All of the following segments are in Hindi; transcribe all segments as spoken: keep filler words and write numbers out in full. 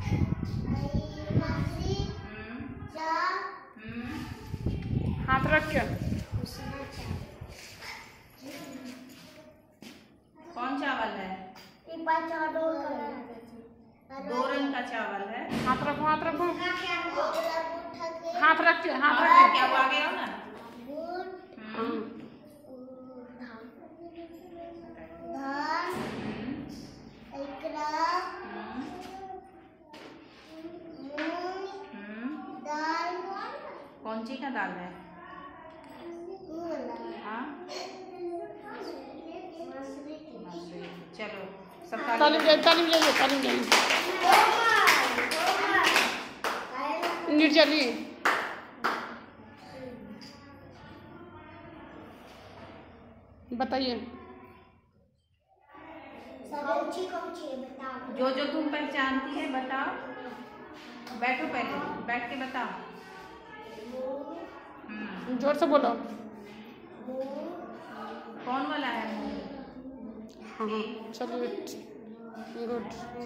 हाथ रख के। कौन चावल है? दो रंग का चावल है। हाथ रखो, हाथ रखो, हाथ रख के, हाथ रख के। क्या हुआ गया ना? कौन सी का दाल है? हाँ, चलो सब तालीम जाइए, तालीम जाइए, तालीम जाइए। निर्जली बताइए। जो जो तुम पहचानती है बताओ। बैठो, पहले बैठ के बताओ। जोर से बोलो। कौन वाला है? हाँ हाँ, चलिए, गुड।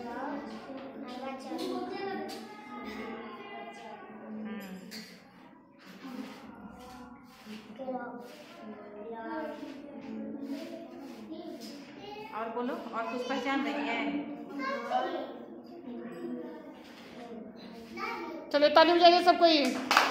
और बोलो, और कुछ पहचान रही है? चलिए तालीम जाइए सब कोई।